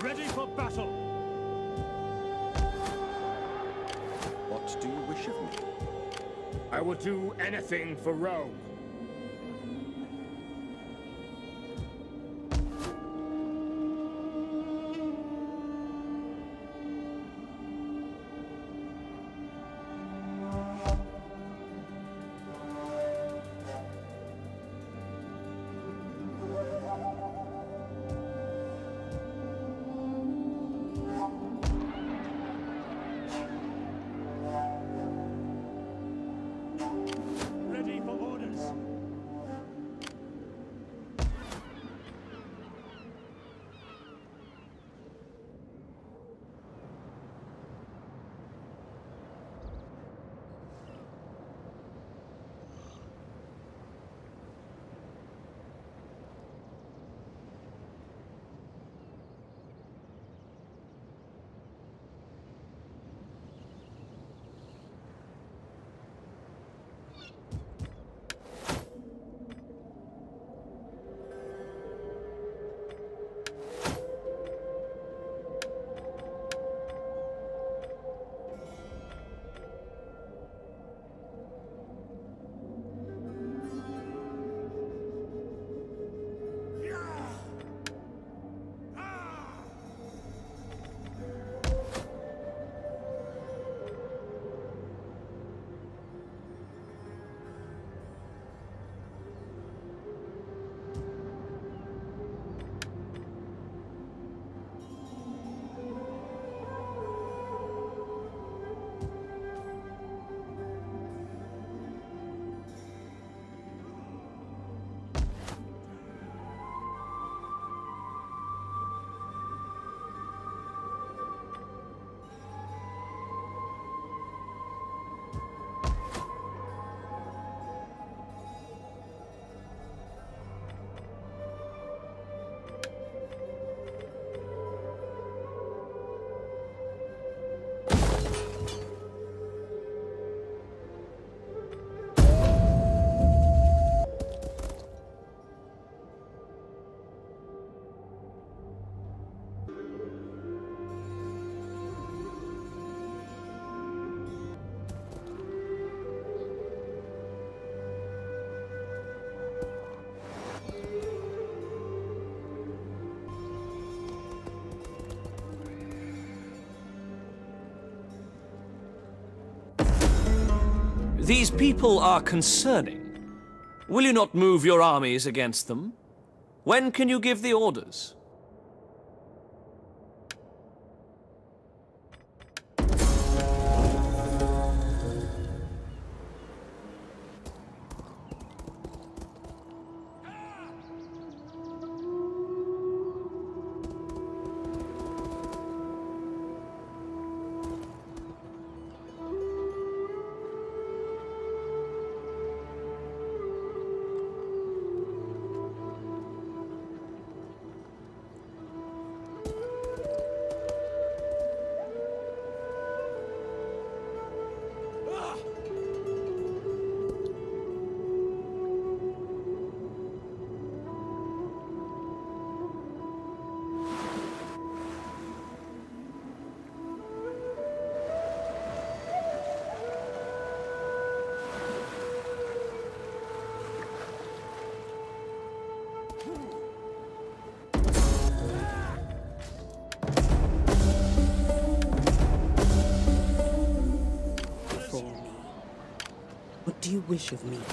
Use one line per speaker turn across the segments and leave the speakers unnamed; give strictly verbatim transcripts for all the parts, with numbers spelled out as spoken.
Ready for battle!
What do you wish of me?
I will do anything for Rome.
These people are concerning. Will you not move your armies against them? When can you give the orders?
What do you wish of me?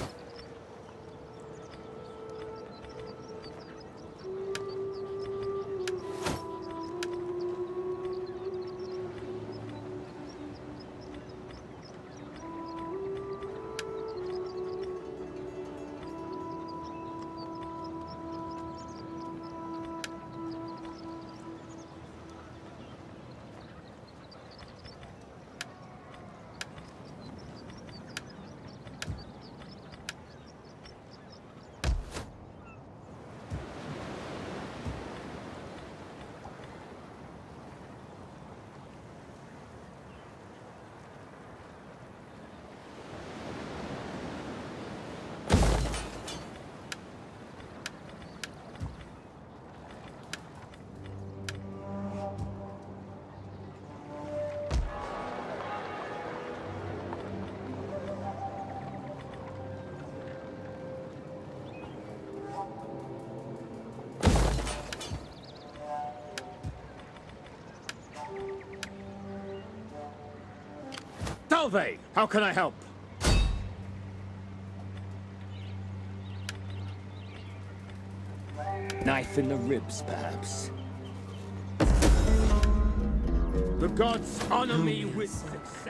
Salve! How can I help? Knife in the ribs, perhaps. The gods honor me with success.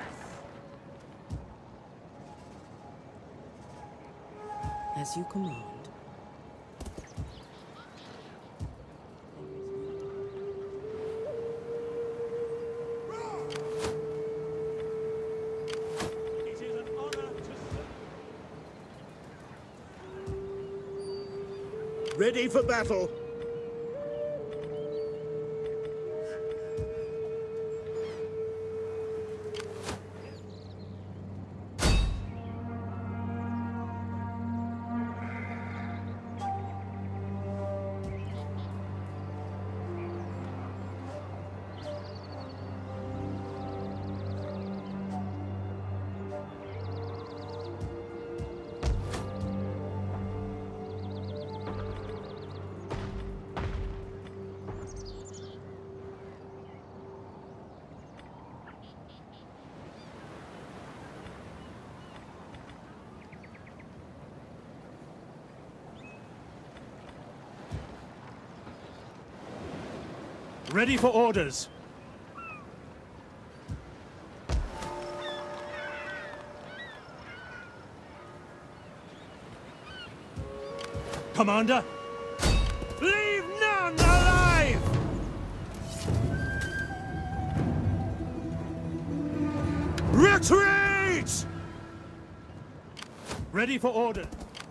As you command.
It is an honor to serve. Ready for battle.
Ready for orders. Commander, leave none alive! Retreat! Ready for order.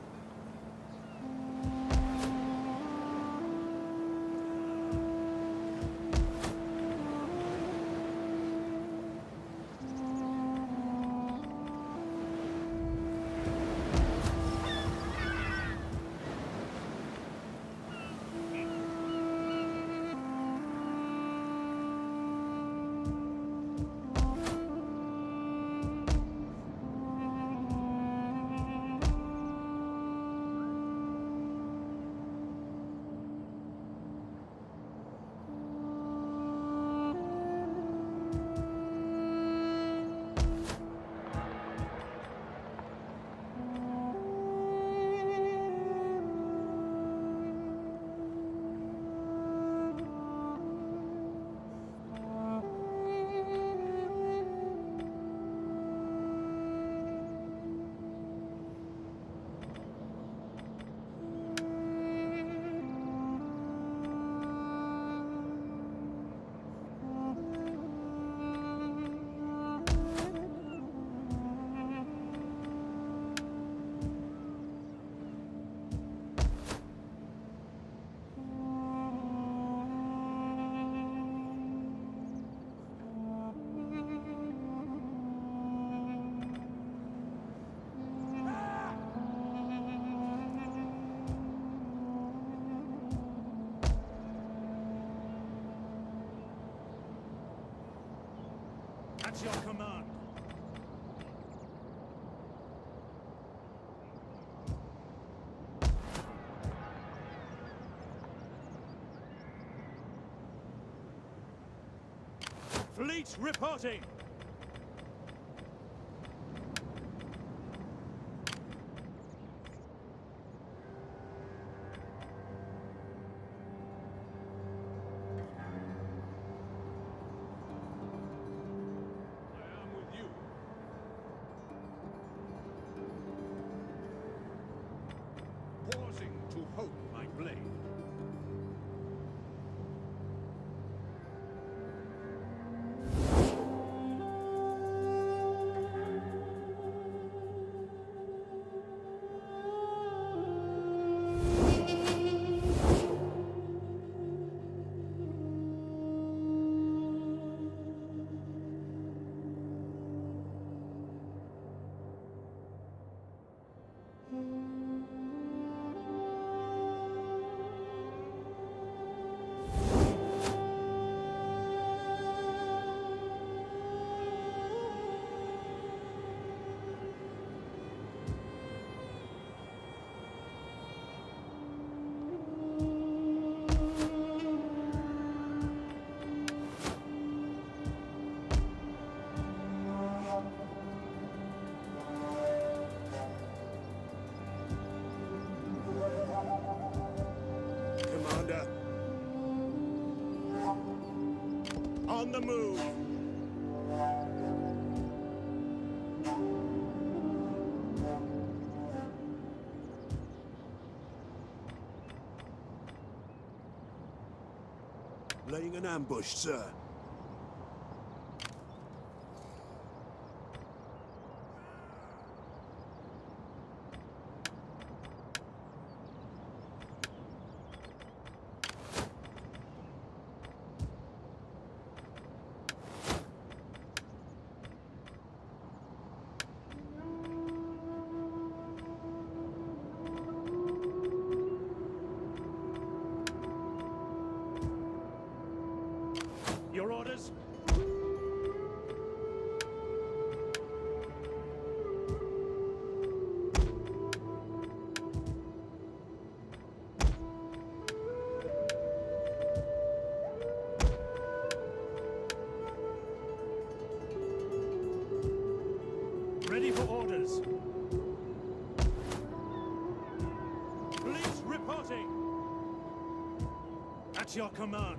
At your command. Fleet reporting.
To hope my blade.
On the move.
Laying an ambush, sir.
Your orders? Ready for orders. Police reporting. At your command.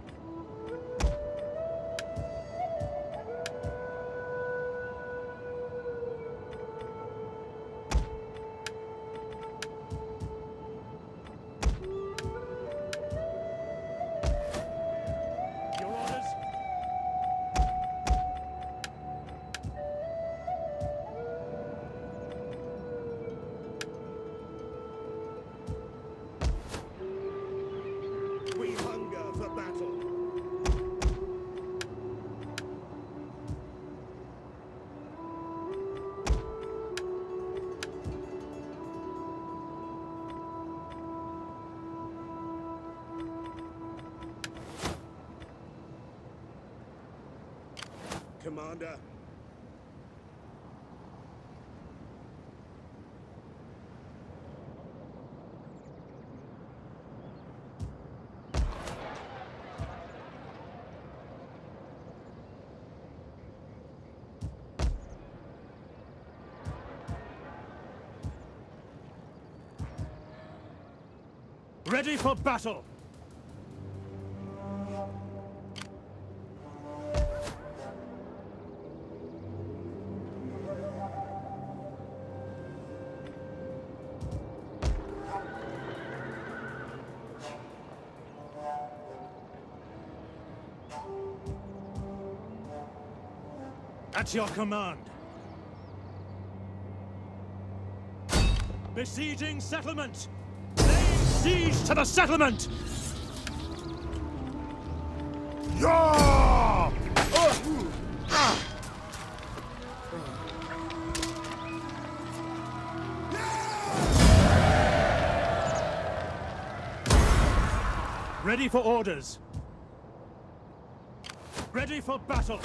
Your orders?
We hunger for battle. Commander.
Ready for battle! At your command. Besieging settlement! Laying siege to the settlement!
Yeah!
Ready for orders. Ready for battle.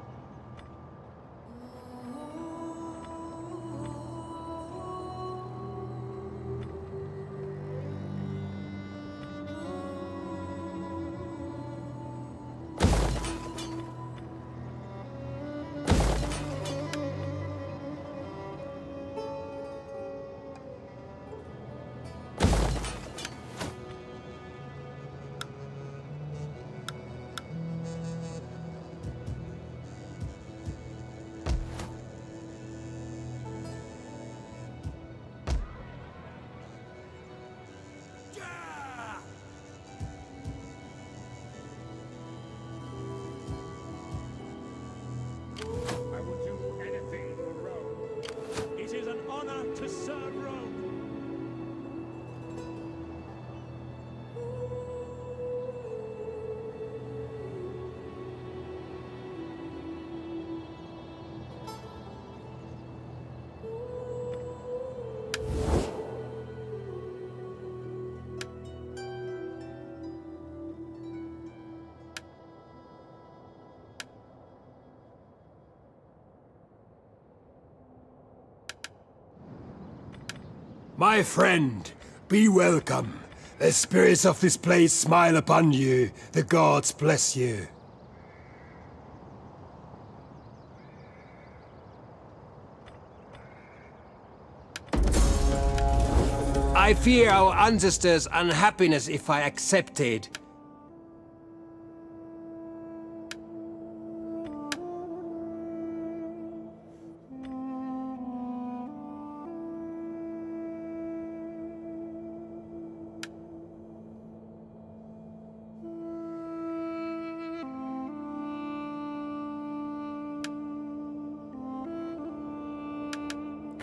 I will do anything for Rome.
It is an honor to serve Rome.
My friend, be welcome. The spirits of this place smile upon you. The gods bless you. I fear our ancestors' unhappiness if I accepted.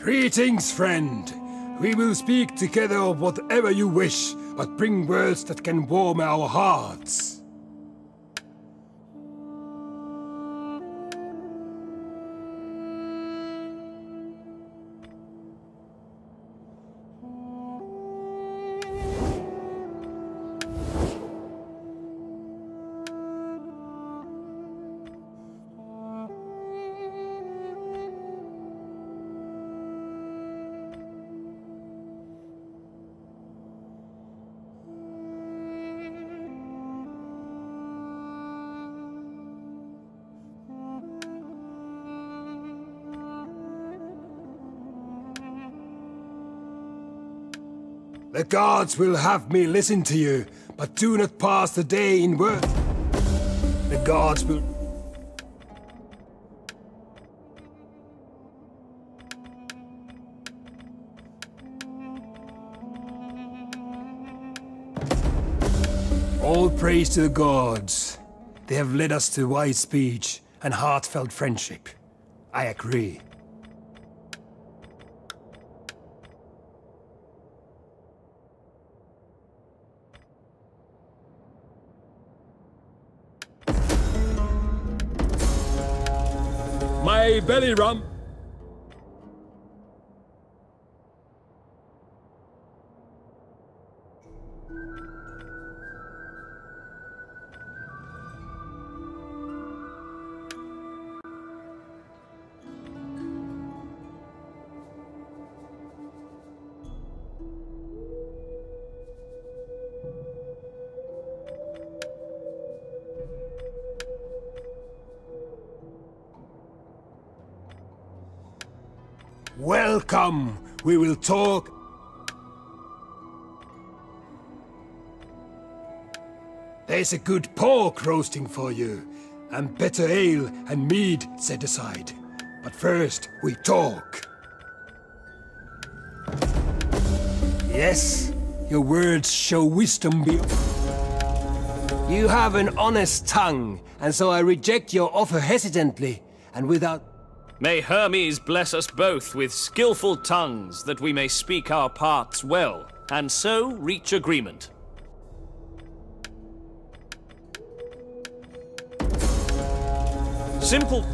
Greetings, friend. We will speak together of whatever you wish, but bring words that can warm our hearts. The gods will have me listen to you, but do not pass the day in word. The gods will... All praise to the gods. They have led us to wise speech and heartfelt friendship. I agree.
My belly rump.
Welcome! We will talk... There's a good pork roasting for you, and better ale and mead set aside. But first, we talk. Yes, your words show wisdom beyond... You have an honest tongue, and so I reject your offer hesitantly, and without...
May Hermes bless us both with skillful tongues, that we may speak our parts well, and so reach agreement. Simple...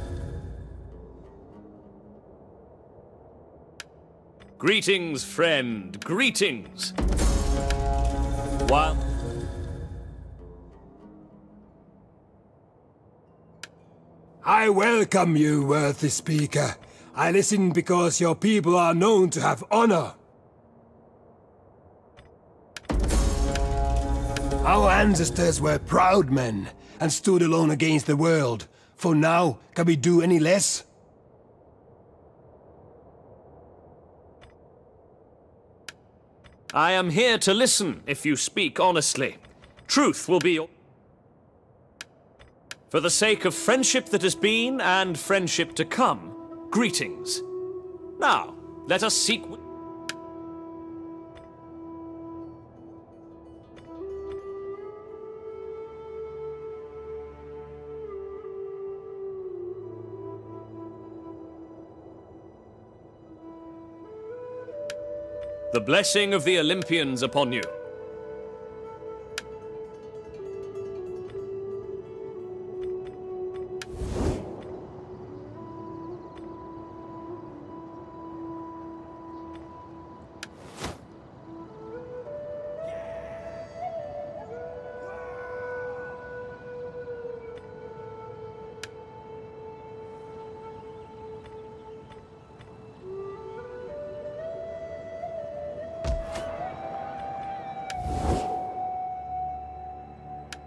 Greetings, friend, greetings! While...
I welcome you, worthy speaker. I listen because your people are known to have honor. Our ancestors were proud men and stood alone against the world. For now, can we do any less?
I am here to listen, if you speak honestly. Truth will be your... For the sake of friendship that has been, and friendship to come, greetings. Now, let us seek... The blessing of the Olympians upon you.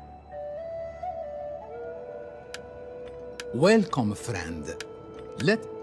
Welcome, friend. Let